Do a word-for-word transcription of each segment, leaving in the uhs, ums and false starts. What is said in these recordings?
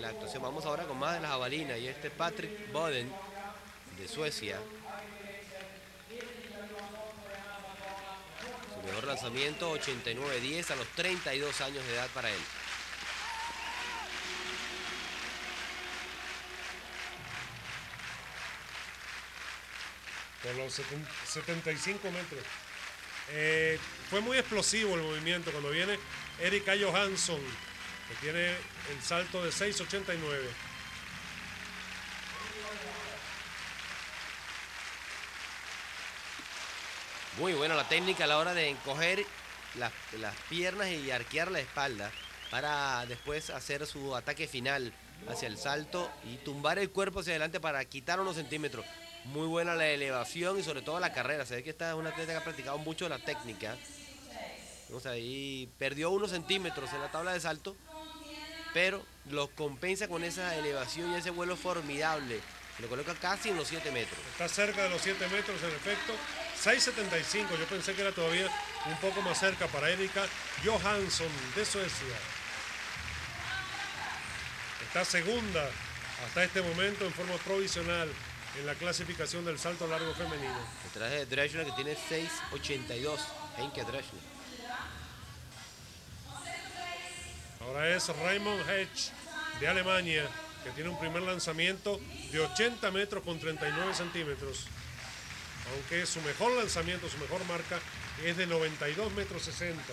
la actuación. Vamos ahora con más de la jabalina y este Patrick Boden de Suecia. Su mejor lanzamiento, ochenta y nueve diez a los treinta y dos años de edad para él. Por los setenta y cinco metros. Eh, fue muy explosivo el movimiento cuando viene Erika Johansson, que tiene el salto de seis ochenta y nueve. Muy buena la técnica a la hora de encoger las, las piernas y arquear la espalda para después hacer su ataque final hacia el salto y tumbar el cuerpo hacia adelante para quitar unos centímetros. Muy buena la elevación y sobre todo la carrera. Se ve que esta es una atleta que ha practicado mucho la técnica. Vamos ahí, perdió unos centímetros en la tabla de salto, pero lo compensa con esa elevación y ese vuelo formidable. Lo coloca casi en los siete metros. Está cerca de los siete metros en efecto. seis setenta y cinco. Yo pensé que era todavía un poco más cerca para Erika Johansson de Suecia. Está segunda hasta este momento en forma provisional en la clasificación del salto largo femenino. Detrás de Dreschner, que tiene seis ochenta y dos. Henke Dreschner. Ahora es Raymond Hedge de Alemania, que tiene un primer lanzamiento de ochenta metros con treinta y nueve centímetros. Aunque su mejor lanzamiento, su mejor marca es de noventa y dos metros sesenta.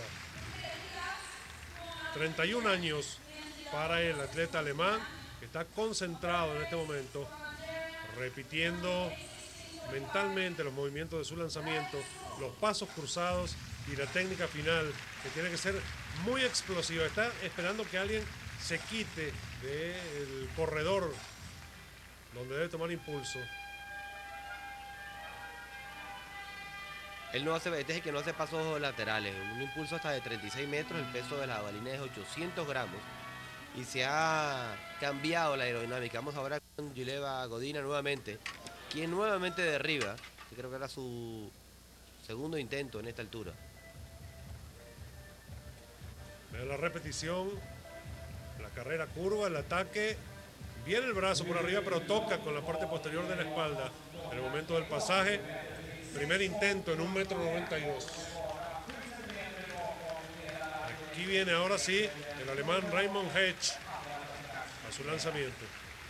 treinta y un años para el atleta alemán, que está concentrado en este momento, repitiendo mentalmente los movimientos de su lanzamiento, los pasos cruzados y la técnica final, que tiene que ser muy explosiva. Está esperando que alguien se quite del corredor donde debe tomar impulso. Él no hace, este es el que no hace pasos laterales, un impulso hasta de treinta y seis metros, el peso de la jabalina es ochocientos gramos y se ha cambiado la aerodinámica. Vamos ahora con Yuleva Godina nuevamente, quien nuevamente derriba, que creo que era su segundo intento en esta altura. Vean la repetición, la carrera curva, el ataque, viene el brazo por arriba pero toca con la parte posterior de la espalda en el momento del pasaje. Primer intento en un metro noventa y dos. Aquí viene ahora sí el alemán Raymond Hedge a su lanzamiento.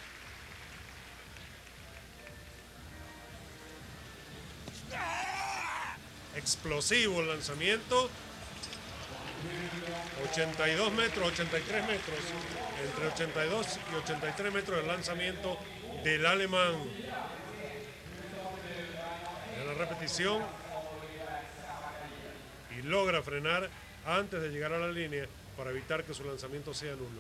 Explosivo el lanzamiento. ochenta y dos metros, ochenta y tres metros. Entre ochenta y dos y ochenta y tres metros el lanzamiento del alemán. La repetición y logra frenar antes de llegar a la línea para evitar que su lanzamiento sea nulo.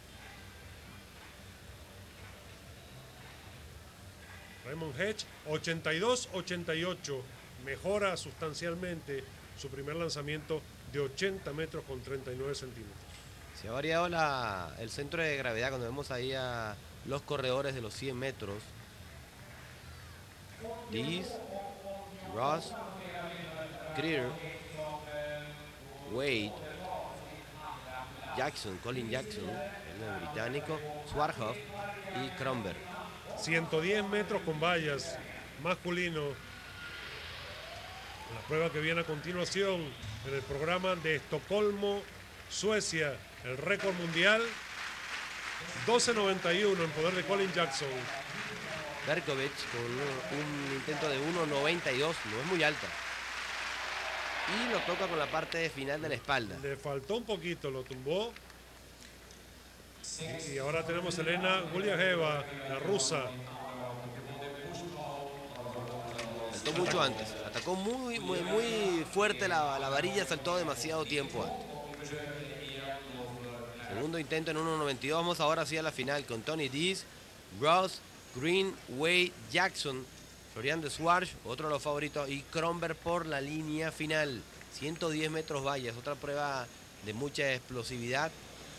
Raymond Hedge, ochenta y dos ochenta y ocho, mejora sustancialmente su primer lanzamiento de ochenta metros con treinta y nueve centímetros. Se ha variado la, el centro de gravedad cuando vemos ahí a los corredores de los cien metros. Dees, Ross, Greer, Wade, Jackson, Colin Jackson, el británico, Swarhoff y Kronberg. ciento diez metros con vallas, masculino. La prueba que viene a continuación en el programa de Estocolmo, Suecia, el récord mundial, doce noventa y uno en poder de Colin Jackson. Berkovich con un, un intento de uno noventa y dos, no es muy alta. Y lo toca con la parte final de la espalda. Le faltó un poquito, lo tumbó. Y ahora tenemos a Elena Guliajeva, la rusa. Saltó mucho antes, atacó muy, muy, muy fuerte la, la varilla, saltó demasiado tiempo antes. Segundo intento en uno noventa y dos, vamos ahora sí a la final con Tony Dees, Ross, Green, Wade, Jackson, Florian de Swarsh, otro de los favoritos, y Kronberg por la línea final. ciento diez metros vallas, otra prueba de mucha explosividad.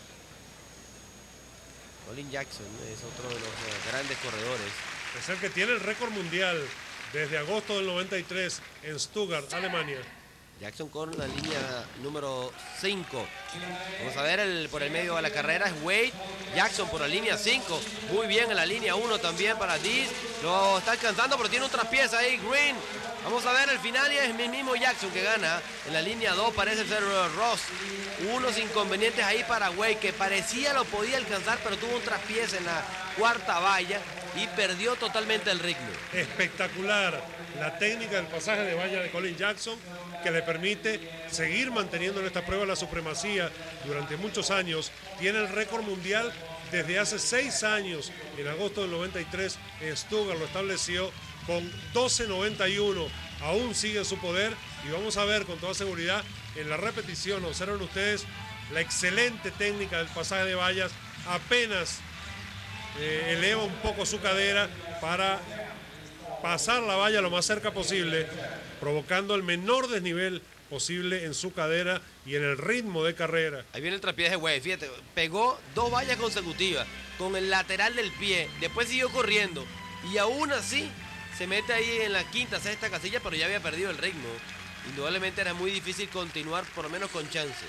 Colin Jackson es otro de los eh, grandes corredores. Es el que tiene el récord mundial desde agosto del noventa y tres en Stuttgart, Alemania. Jackson con la línea número cinco. Vamos a ver el, por el medio de la carrera es Wade. Jackson por la línea cinco. Muy bien en la línea uno también para Diz. Lo está alcanzando, pero tiene un traspiés ahí. Green. Vamos a ver el final y es el mismo Jackson que gana. En la línea dos parece ser Ross. Unos inconvenientes ahí para Wade, que parecía lo podía alcanzar, pero tuvo un traspiés en la cuarta valla y perdió totalmente el ritmo. Espectacular la técnica del pasaje de valla de Colin Jackson, que le permite seguir manteniendo en esta prueba la supremacía durante muchos años. Tiene el récord mundial desde hace seis años. En agosto del noventa y tres, Stuttgart lo estableció con doce noventa y uno. Aún sigue su poder y vamos a ver con toda seguridad en la repetición. Observen ustedes la excelente técnica del pasaje de vallas. Apenas eh, eleva un poco su cadera para pasar la valla lo más cerca posible, provocando el menor desnivel posible en su cadera y en el ritmo de carrera. Ahí viene el traspié de Wade, fíjate, pegó dos vallas consecutivas con el lateral del pie, después siguió corriendo y aún así se mete ahí en la quinta, sexta casilla, pero ya había perdido el ritmo. Indudablemente era muy difícil continuar, por lo menos con chance.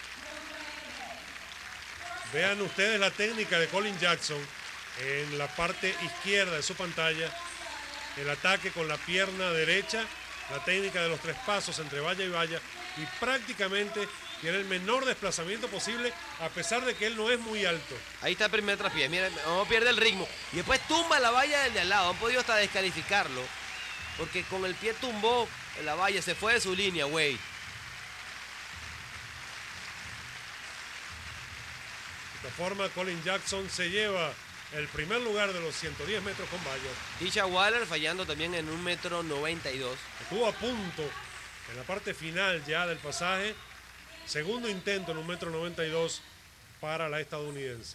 Vean ustedes la técnica de Colin Jackson en la parte izquierda de su pantalla. El ataque con la pierna derecha, la técnica de los tres pasos entre valla y valla, y prácticamente tiene el menor desplazamiento posible, a pesar de que él no es muy alto. Ahí está el primer traspié, mira, no pierde el ritmo. Y después tumba la valla del de al lado, han podido hasta descalificarlo, porque con el pie tumbó la valla, se fue de su línea, Wade. De esta forma, Colin Jackson se lleva el primer lugar de los ciento diez metros con vallas. Tisha Waller fallando también en un metro noventa y dos. Estuvo a punto en la parte final ya del pasaje. Segundo intento en un metro noventa y dos para la estadounidense.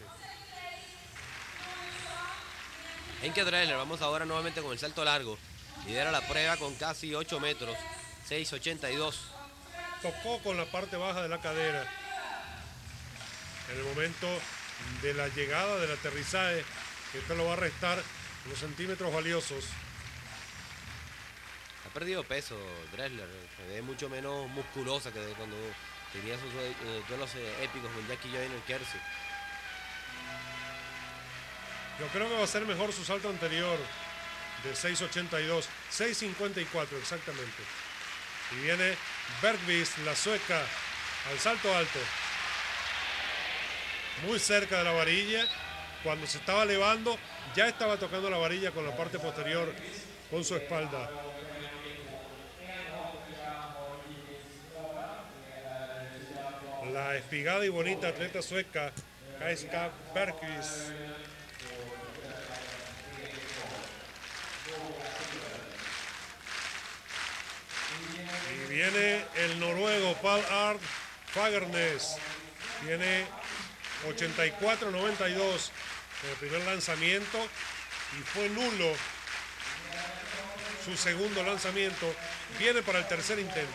Henke Dressler, vamos ahora nuevamente con el salto largo. Lidera la prueba con casi ocho metros, seis ochenta y dos. Tocó con la parte baja de la cadera en el momento de la llegada del aterrizaje. Esto lo va a restar unos centímetros valiosos. Ha perdido peso Dressler, se ve mucho menos musculosa que cuando tenía sus eh, duelos eh, épicos con Jackie Joyner Kersey. Yo creo que va a ser mejor su salto anterior de seis ochenta y dos, seis cincuenta y cuatro exactamente. Y viene Bergqvist, la sueca, al salto alto. Muy cerca de la varilla. Cuando se estaba elevando, ya estaba tocando la varilla con la parte posterior, con su espalda. La espigada y bonita atleta sueca, Kajsa Bergqvist. Y viene el noruego Pal Art Fagernes. Tiene ochenta y cuatro noventa y dos en el primer lanzamiento y fue nulo su segundo lanzamiento. Viene para el tercer intento.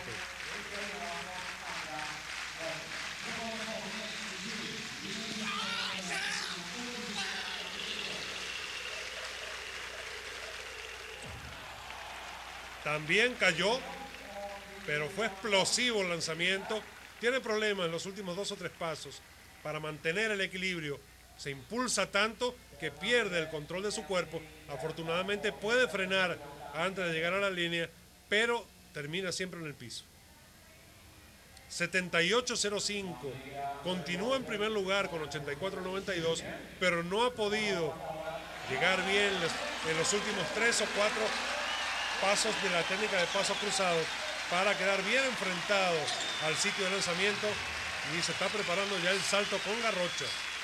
También cayó, pero fue explosivo el lanzamiento. Tiene problemas en los últimos dos o tres pasos para mantener el equilibrio. Se impulsa tanto que pierde el control de su cuerpo. Afortunadamente puede frenar antes de llegar a la línea, pero termina siempre en el piso. setenta y ocho cero cinco. Continúa en primer lugar con ochenta y cuatro noventa y dos, pero no ha podido llegar bien en los últimos tres o cuatro pasos de la técnica de paso cruzado para quedar bien enfrentado al sitio de lanzamiento, y se está preparando ya el salto con garrocha.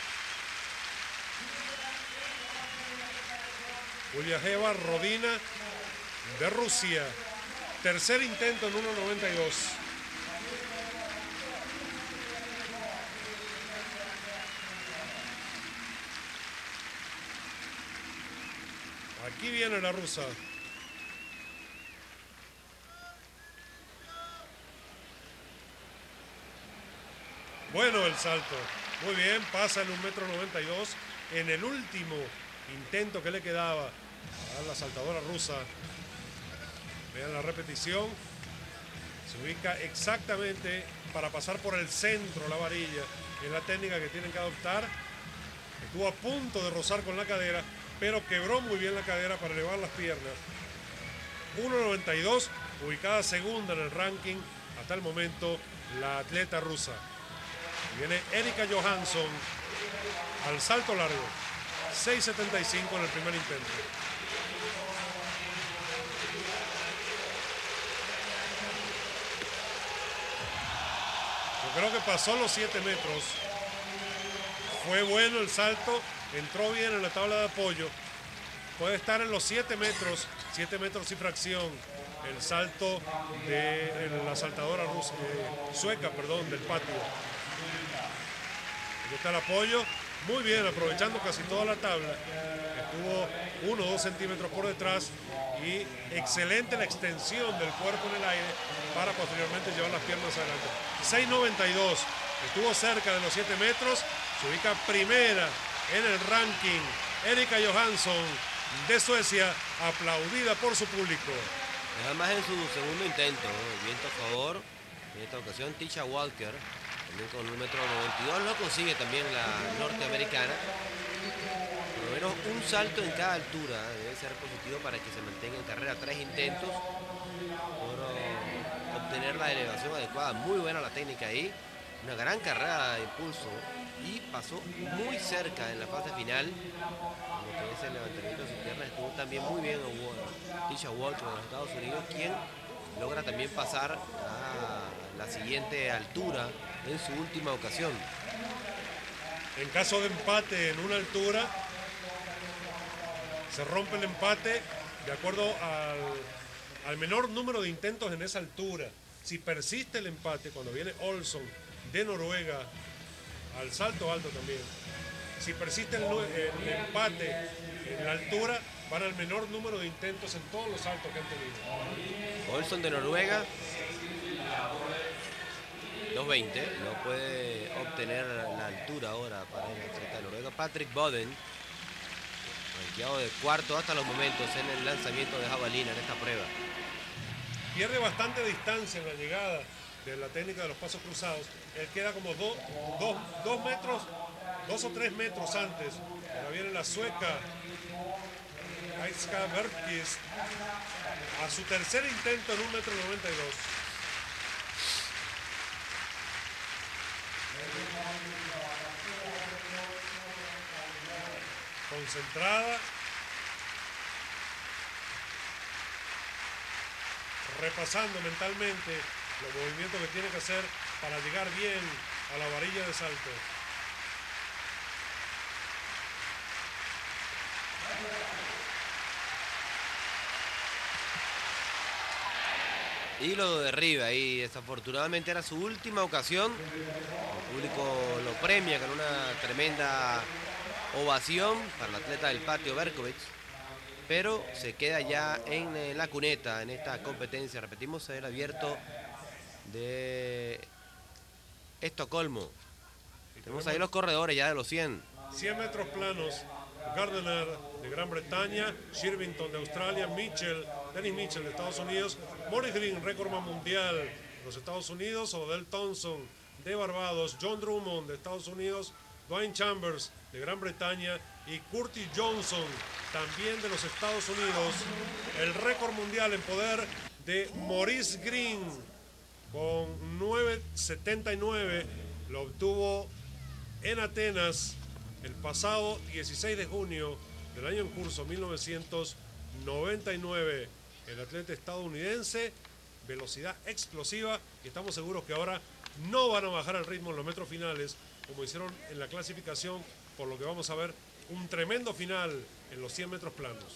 Uliaheva Rodina de Rusia, tercer intento en uno noventa y dos. Aquí viene la rusa. Bueno el salto, muy bien, pasa en un metro noventa y dos en el último intento que le quedaba a la saltadora rusa. Vean la repetición, Se ubica exactamente para pasar por el centro la varilla. Es la técnica que tienen que adoptar. Estuvo a punto de rozar con la cadera, pero quebró muy bien la cadera para elevar las piernas. uno noventa y dos, ubicada segunda en el ranking hasta el momento, la atleta rusa. Viene Erika Johansson al salto largo, seis setenta y cinco en el primer intento. Yo creo que pasó los siete metros. Fue bueno el salto, entró bien en la tabla de apoyo. Puede estar en los siete metros, siete metros y fracción. El salto de la saltadora rusa, eh, sueca, perdón, del patio. Aquí está el apoyo. Muy bien, aprovechando casi toda la tabla. Estuvo uno o dos centímetros por detrás y excelente la extensión del cuerpo en el aire para posteriormente llevar las piernas adelante. seis noventa y dos, estuvo cerca de los siete metros, se ubica primera en el ranking. Erika Johansson de Suecia, aplaudida por su público. Nada más en su segundo intento, ¿no? Viento a favor. En esta ocasión Tisha Walker, también con un metro noventa y dos, lo consigue también la norteamericana. Por lo menos un salto en cada altura debe ser positivo para que se mantenga en carrera. Tres intentos por uh, obtener la elevación adecuada. Muy buena la técnica ahí. Una gran carrera de impulso y pasó muy cerca en la fase final. Lo que es el levantamiento de sus piernas estuvo también muy bien Tisha Walker de los Estados Unidos, quien logra también pasar a la siguiente altura en su última ocasión. En caso de empate en una altura, se rompe el empate de acuerdo al, al menor número de intentos en esa altura. Si persiste el empate, cuando viene Olsson de Noruega al salto alto también, si persiste el, el empate en la altura, van al menor número de intentos en todos los saltos que han tenido. Olsson de Noruega, dos veinte, no puede obtener la altura ahora para el atleta de Noruega. Patrick Boden, rankeado de cuarto hasta los momentos en el lanzamiento de jabalina en esta prueba. Pierde bastante distancia en la llegada de la técnica de los pasos cruzados. Él queda como dos, dos, dos metros, dos o tres metros antes. Ahora viene la sueca Kajsa Bergqvist a su tercer intento en un metro noventa y dos. Concentrada, repasando mentalmente los movimientos que tiene que hacer para llegar bien a la varilla de salto. Y lo derriba y desafortunadamente era su última ocasión. El público lo premia con una tremenda ovación para el atleta del patio Berkovich, pero se queda ya en la cuneta en esta competencia. Repetimos, el abierto de Estocolmo. Tenemos ahí los corredores ya de los cien. cien metros planos. Gardner de Gran Bretaña, Shirvington de Australia, Mitchell, Dennis Mitchell de Estados Unidos, Maurice Green, récordman mundial de los Estados Unidos, Odell Thompson de Barbados, John Drummond de Estados Unidos, Dwayne Chambers de Gran Bretaña y Curtis Johnson también de los Estados Unidos. El récord mundial en poder de Maurice Green con nueve setenta y nueve, lo obtuvo en Atenas el pasado dieciséis de junio del año en curso, mil novecientos noventa y nueve. El atleta estadounidense, velocidad explosiva, y estamos seguros que ahora no van a bajar el ritmo en los metros finales como hicieron en la clasificación, por lo que vamos a ver un tremendo final en los cien metros planos.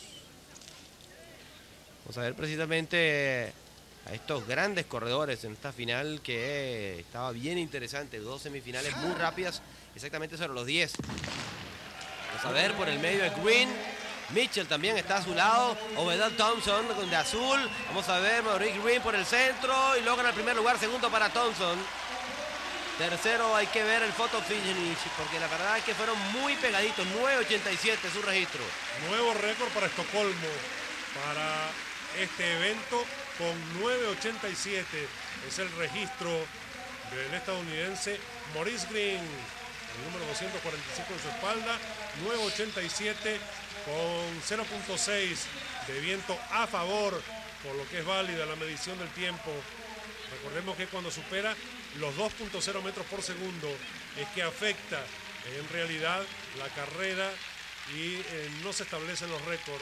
Vamos a ver precisamente a estos grandes corredores en esta final que estaba bien interesante. Dos semifinales muy rápidas, exactamente sobre los diez. Vamos a ver por el medio de Green. Mitchell también está a su lado. Odell Thompson de azul. Vamos a ver Maurice Green por el centro y logra el primer lugar. Segundo para Thompson. Tercero hay que ver el photo finish, porque la verdad es que fueron muy pegaditos. nueve ochenta y siete su registro. Nuevo récord para Estocolmo, para este evento con nueve ochenta y siete. Es el registro del estadounidense Maurice Greene, el número doscientos cuarenta y cinco en su espalda, nueve ochenta y siete con cero punto seis de viento a favor, por lo que es válida la medición del tiempo. Recordemos que cuando supera los dos punto cero metros por segundo es que afecta en realidad la carrera y eh, no se establecen los récords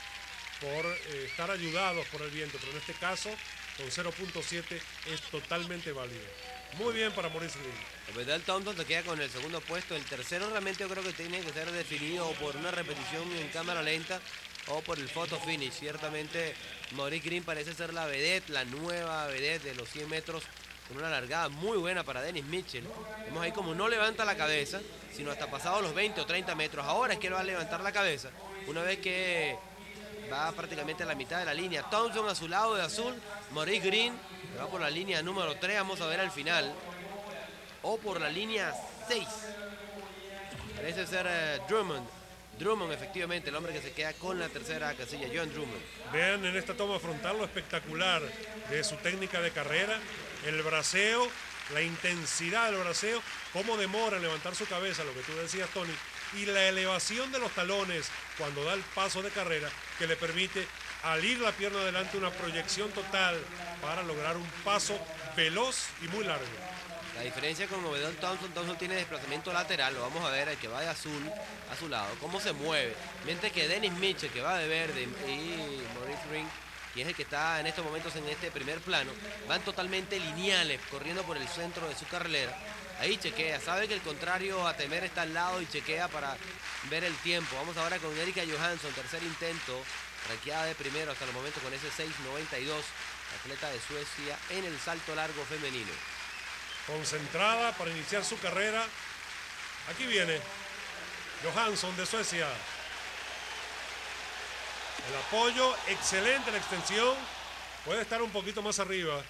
por eh, estar ayudados por el viento, pero en este caso con cero punto siete es totalmente válido. Muy bien para Maurice Greene. Vedel Thompson te queda con el segundo puesto. El tercero realmente yo creo que tiene que ser definido por una repetición en cámara lenta o por el photo finish. Ciertamente Maurice Greene parece ser la vedette, la nueva vedette de los cien metros, con una largada muy buena para Dennis Mitchell. Vemos ahí como no levanta la cabeza, sino hasta pasado los veinte o treinta metros. Ahora es que él va a levantar la cabeza, una vez que va prácticamente a la mitad de la línea. Thompson a su lado de azul, Maurice Greene que va por la línea número tres, vamos a ver al final, o por la línea seis. Parece ser uh, Drummond. Drummond, efectivamente, el hombre que se queda con la tercera casilla, John Drummond. Vean en esta toma frontal lo espectacular de su técnica de carrera, el braceo, la intensidad del braceo, cómo demora en levantar su cabeza, lo que tú decías, Tony, y la elevación de los talones cuando da el paso de carrera que le permite al ir la pierna adelante una proyección total para lograr un paso veloz y muy largo. La diferencia con Vedel Thompson, Thompson tiene desplazamiento lateral, lo vamos a ver, el que va de azul a su lado, cómo se mueve, mientras que Dennis Mitchell, que va de verde, y Maurice Greene, que es el que está en estos momentos en este primer plano, van totalmente lineales, corriendo por el centro de su carrilera. Ahí chequea, sabe que el contrario a temer está al lado y chequea para ver el tiempo. Vamos ahora con Erika Johansson, tercer intento, ranqueada de primero hasta el momento con ese seis noventa y dos, atleta de Suecia en el salto largo femenino. Concentrada para iniciar su carrera. Aquí viene Johansson de Suecia. El apoyo, excelente la extensión. Puede estar un poquito más arriba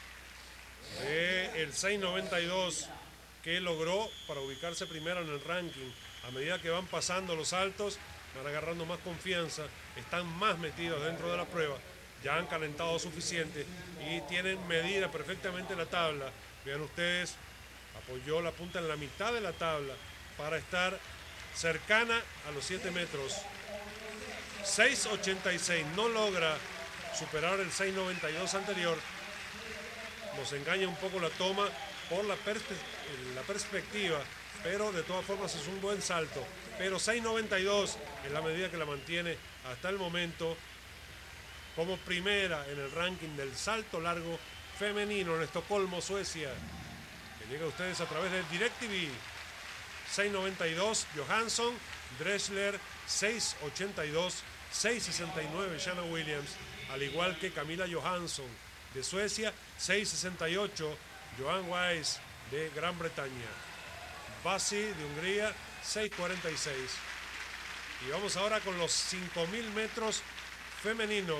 del seis noventa y dos que logró para ubicarse primero en el ranking. A medida que van pasando los saltos, van agarrando más confianza, están más metidos dentro de la prueba, ya han calentado suficiente y tienen medida perfectamente la tabla. Vean ustedes, apoyó la punta en la mitad de la tabla para estar cercana a los siete metros. seis ochenta y seis, no logra superar el seis noventa y dos anterior. Nos engaña un poco la toma por la, perspe la perspectiva, pero de todas formas es un buen salto. Pero seis noventa y dos es la medida que la mantiene hasta el momento como primera en el ranking del salto largo femenino en Estocolmo, Suecia, que llega a ustedes a través de DirecTV. seis noventa y dos Johansson, Dressler seis ochenta y dos, seis sesenta y nueve Shanna Williams, al igual que Camila Johansson de Suecia, seis sesenta y ocho Joan Weiss de Gran Bretaña, Basi de Hungría, seis cuarenta y seis. Y vamos ahora con los cinco mil metros femeninos.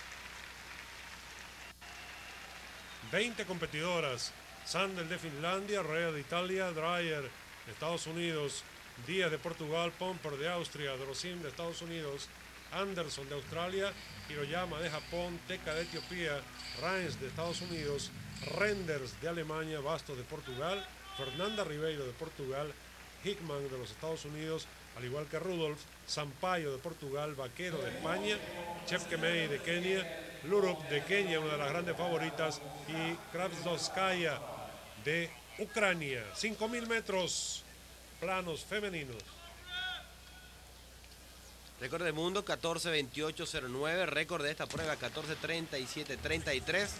veinte competidoras: Sandel de Finlandia, Rea de Italia, Dreyer de Estados Unidos, Díaz de Portugal, Pomper de Austria, Drosim de Estados Unidos, Anderson de Australia, Hiroyama de Japón, Teca de Etiopía, Reins de Estados Unidos, Renders de Alemania, Bastos de Portugal, Fernanda Ribeiro de Portugal, Hickman de los Estados Unidos, al igual que Rudolph, Sampaio de Portugal, Vaquero de España, Chepkemei de Kenia, Lurup de Kenia, una de las grandes favoritas, y Kravdovskaya de Ucrania. cinco mil metros planos femeninos. Récord del mundo catorce veintiocho cero nueve, récord de esta prueba catorce treinta y siete treinta y tres.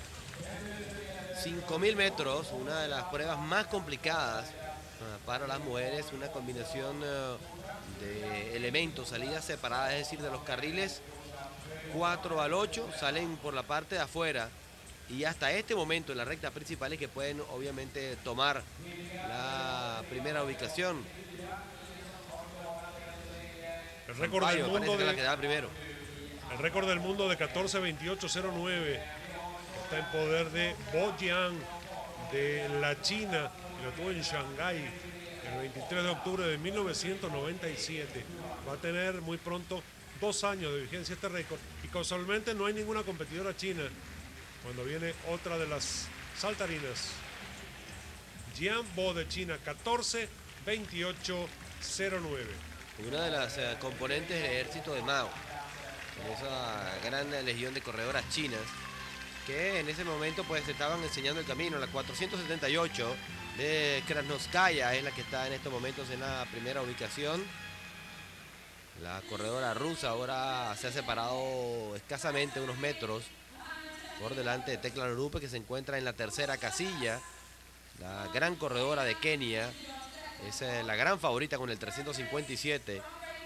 cinco mil metros, una de las pruebas más complicadas uh, para las mujeres, una combinación uh, de elementos, salidas separadas, es decir, de los carriles cuatro al ocho salen por la parte de afuera, y hasta este momento en la recta principal es que pueden obviamente tomar la primera ubicación. El récord del mundo de, la que da primero. El récord del mundo de catorce veintiocho cero nueve está en poder de Bo Jian de la China, que lo tuvo en Shanghái el veintitrés de octubre de mil novecientos noventa y siete. Va a tener muy pronto dos años de vigencia este récord y casualmente no hay ninguna competidora china cuando viene otra de las saltarinas. Jian Bo de China, catorce veintiocho cero nueve. Una de las eh, componentes del ejército de Mao, en esa gran legión de corredoras chinas que en ese momento pues estaban enseñando el camino. La cuatrocientos setenta y ocho de Krasnoskaya es la que está en estos momentos en la primera ubicación. La corredora rusa ahora se ha separado escasamente unos metros por delante de Tekla Lorupe, que se encuentra en la tercera casilla. La gran corredora de Kenia es eh, la gran favorita con el trescientos cincuenta y siete.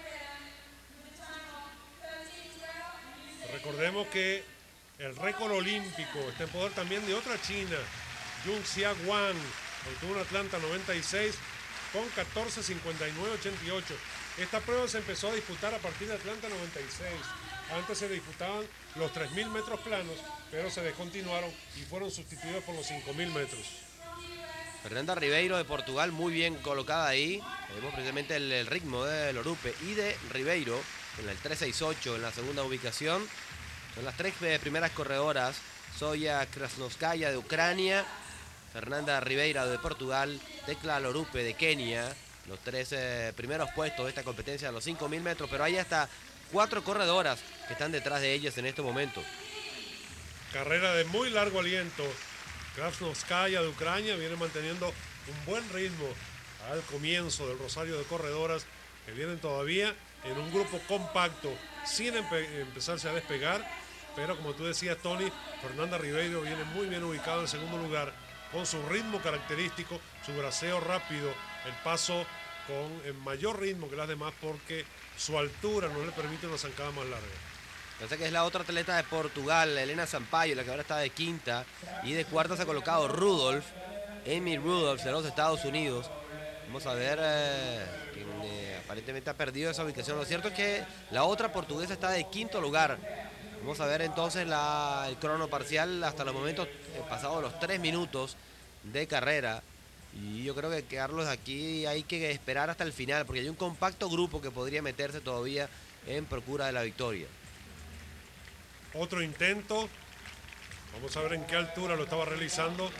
Recordemos que el récord olímpico está en poder también de otra china, Jung Xia Wang, obtuvo un Atlanta noventa y seis con catorce cincuenta y nueve ochenta y ocho. Esta prueba se empezó a disputar a partir de Atlanta noventa y seis. Antes se disputaban los tres mil metros planos, pero se descontinuaron y fueron sustituidos por los cinco mil metros. Fernanda Ribeiro de Portugal, muy bien colocada ahí. Vemos precisamente el, el ritmo de Lorupe y de Ribeiro en el tres sesenta y ocho en la segunda ubicación. Son las tres primeras corredoras. Zoya Krasnoskaya de Ucrania, Fernanda Ribeiro de Portugal, Tekla Lorupe de Kenia. Los tres eh, primeros puestos de esta competencia de los cinco mil metros, pero hay hasta cuatro corredoras que están detrás de ellas en este momento. Carrera de muy largo aliento. Krasnoskaya de Ucrania viene manteniendo un buen ritmo al comienzo del rosario de corredoras que vienen todavía en un grupo compacto sin empe empezarse a despegar, pero como tú decías, Tony, Fernanda Ribeiro viene muy bien ubicado en segundo lugar con su ritmo característico, su braceo rápido, el paso con el mayor ritmo que las demás porque su altura no le permite una zancada más larga. Parece que es la otra atleta de Portugal, Elena Sampaio, la que ahora está de quinta, y de cuarta se ha colocado Rudolph, Amy Rudolph de los Estados Unidos. Vamos a ver, eh, quien eh, aparentemente ha perdido esa ubicación. Lo cierto es que la otra portuguesa está de quinto lugar. Vamos a ver entonces la, el crono parcial hasta los momentos eh, pasados los tres minutos de carrera. Y yo creo que Carlos, aquí hay que esperar hasta el final, porque hay un compacto grupo que podría meterse todavía en procura de la victoria. Otro intento, vamos a ver en qué altura lo estaba realizando,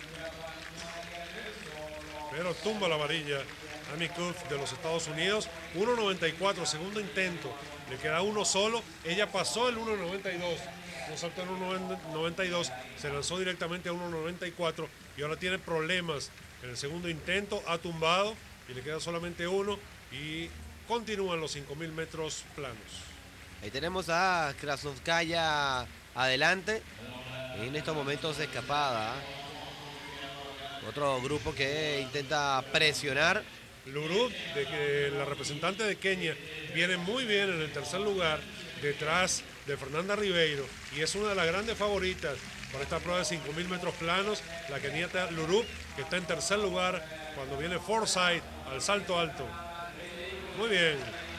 pero tumba la varilla Amy Kuff de los Estados Unidos. uno noventa y cuatro, segundo intento, le queda uno solo. Ella pasó el uno noventa y dos, no saltó el uno noventa y dos, se lanzó directamente a uno noventa y cuatro y ahora tiene problemas en el segundo intento, ha tumbado y le queda solamente uno y continúan los cinco mil metros planos. Ahí tenemos a Krasnoskaya adelante, en estos momentos de escapada. Otro grupo que intenta presionar. Lorupe, de que la representante de Kenia, viene muy bien en el tercer lugar, detrás de Fernanda Ribeiro, y es una de las grandes favoritas para esta prueba de cinco mil metros planos, la keniata Lorupe, que está en tercer lugar cuando viene Forsyth al salto alto. Muy bien.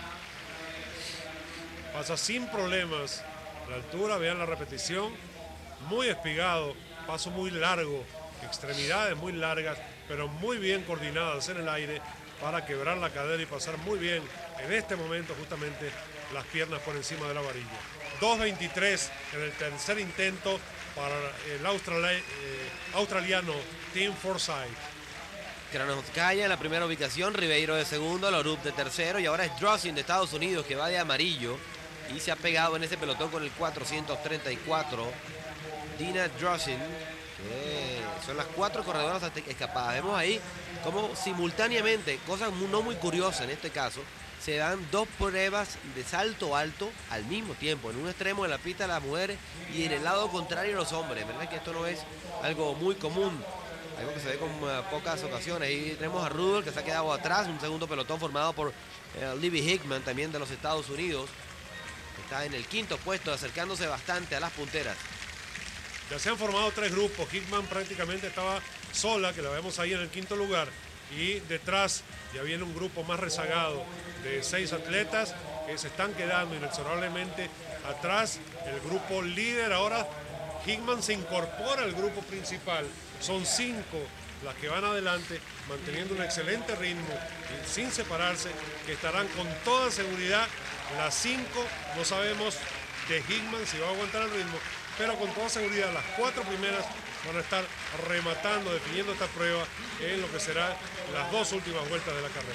Pasa sin problemas la altura, vean la repetición, muy espigado, paso muy largo, extremidades muy largas, pero muy bien coordinadas en el aire para quebrar la cadera y pasar muy bien en este momento justamente las piernas por encima de la varilla. dos veintitrés en el tercer intento para el australi eh, australiano Tim Forsyth. Krasnoskaya en la primera ubicación, Ribeiro de segundo, Lorupe de tercero, y ahora es Drosin de Estados Unidos que va de amarillo y se ha pegado en ese pelotón con el cuatrocientos treinta y cuatro. Dina Drosin, que son las cuatro corredoras escapadas. Vemos ahí como simultáneamente, cosa no muy curiosa en este caso, se dan dos pruebas de salto alto al mismo tiempo, en un extremo de la pista las mujeres y en el lado contrario los hombres. ¿Verdad que esto no es algo muy común? Algo que se ve con uh, pocas ocasiones. Ahí tenemos a Rudolph, que se ha quedado atrás, un segundo pelotón formado por uh, Libby Hickman, también de los Estados Unidos. Está en el quinto puesto, acercándose bastante a las punteras. Ya se han formado tres grupos. Hickman prácticamente estaba sola, que la vemos ahí en el quinto lugar. Y detrás ya viene un grupo más rezagado de seis atletas que se están quedando inexorablemente atrás. El grupo líder ahora, Hickman se incorpora al grupo principal. Son cinco las que van adelante, manteniendo un excelente ritmo y sin separarse, que estarán con toda seguridad Las cinco no sabemos de Hickman si va a aguantar el ritmo, pero con toda seguridad las cuatro primeras van a estar rematando, definiendo esta prueba en lo que será las dos últimas vueltas de la carrera.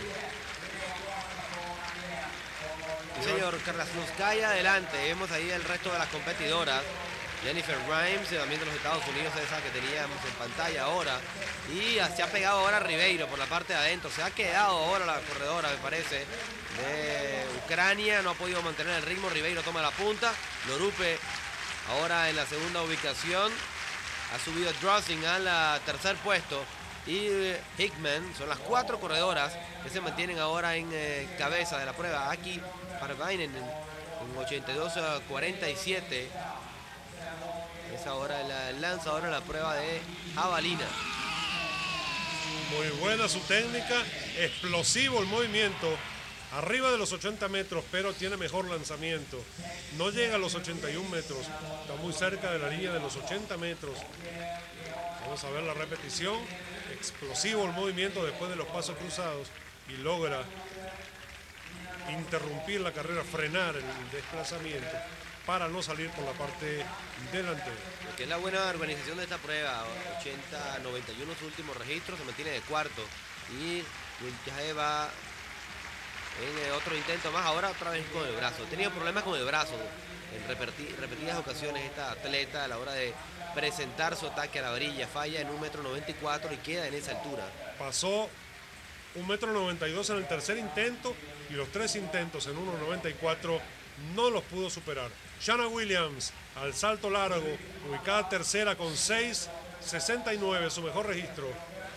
Sí, señor, Krasnouskaya adelante. Vemos ahí el resto de las competidoras. Jennifer Grimes, también de los Estados Unidos, esa que teníamos en pantalla ahora. Y se ha pegado ahora Ribeiro por la parte de adentro. Se ha quedado ahora la corredora, me parece, de Ucrania. No ha podido mantener el ritmo. Ribeiro toma la punta. Lorupe ahora en la segunda ubicación. Ha subido Drosing al tercer puesto. Y Hickman, son las cuatro corredoras que se mantienen ahora en eh, cabeza de la prueba. Aquí Parvainen en, en ochenta y dos cuarenta y siete. Es ahora la lanza ahora la prueba de jabalina. Muy buena su técnica, explosivo el movimiento. Arriba de los ochenta metros, pero tiene mejor lanzamiento. No llega a los ochenta y un metros. Está muy cerca de la línea de los ochenta metros. Vamos a ver la repetición. Explosivo el movimiento después de los pasos cruzados. Y logra interrumpir la carrera, frenar el desplazamiento para no salir por la parte delantera. Lo que es la buena organización de esta prueba. ochenta noventa y uno su último registro. Se mantiene de cuarto. Y ya va en otro intento más, ahora otra vez con el brazo. He tenido problemas con el brazo en repeti repetidas ocasiones esta atleta a la hora de presentar su ataque a la varilla. Falla en un metro noventa y cuatro y queda en esa altura. Pasó un metro noventa y dos en el tercer intento y los tres intentos en uno noventa y cuatro no los pudo superar. Shanna Williams al salto largo, ubicada tercera con seis sesenta y nueve, su mejor registro.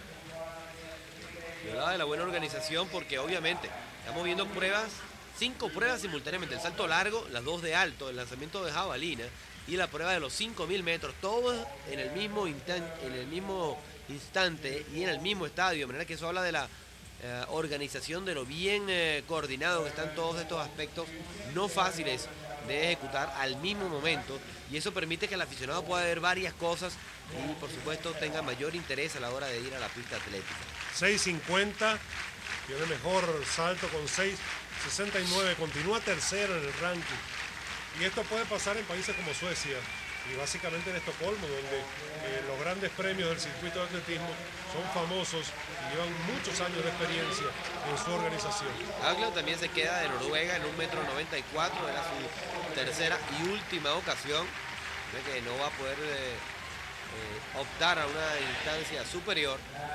Yo hablaba de la buena organización porque obviamente estamos viendo pruebas, cinco pruebas simultáneamente. El salto largo, las dos de alto, el lanzamiento de jabalina y la prueba de los cinco mil metros. Todos en el mismo, en el mismo instante y en el mismo estadio. De manera que eso habla de la eh, organización, de lo bien eh, coordinado que están todos estos aspectos no fáciles de ejecutar al mismo momento. Y eso permite que el aficionado pueda ver varias cosas y por supuesto tenga mayor interés a la hora de ir a la pista atlética. seis cincuenta. Tiene mejor salto con seis sesenta y nueve, continúa tercera en el ranking. Y esto puede pasar en países como Suecia y básicamente en Estocolmo, donde eh, los grandes premios del circuito de atletismo son famosos y llevan muchos años de experiencia en su organización. Haglund también se queda de Noruega en un metro noventa y cuatro, era su tercera y última ocasión, que no va a poder eh, eh, optar a una instancia superior.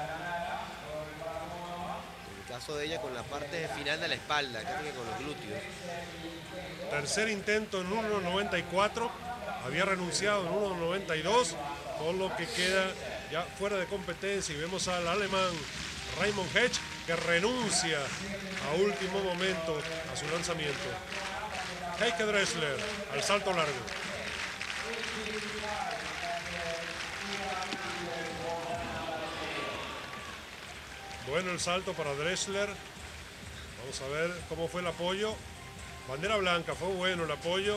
Caso de ella con la parte final de la espalda, casi que con los glúteos. Tercer intento en uno noventa y cuatro, había renunciado en uno noventa y dos, con lo que queda ya fuera de competencia. Y vemos al alemán Raymond Hedge que renuncia a último momento a su lanzamiento. Heike Dressler al salto largo. Bueno el salto para Dressler. Vamos a ver cómo fue el apoyo. Bandera blanca, fue bueno el apoyo.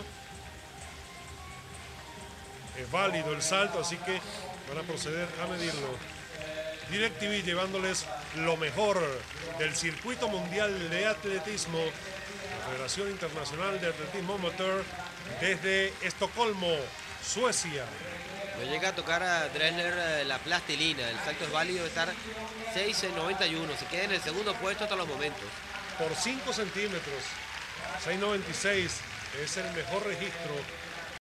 Es válido el salto, así que van a proceder a medirlo. DirecTV llevándoles lo mejor del circuito mundial de atletismo, la Federación Internacional de Atletismo Amateur, desde Estocolmo, Suecia. No llega a tocar a Dressler la plastilina. El salto es válido, estar seis noventa y uno. Se queda en el segundo puesto hasta los momentos. Por cinco centímetros. seis noventa y seis es el mejor registro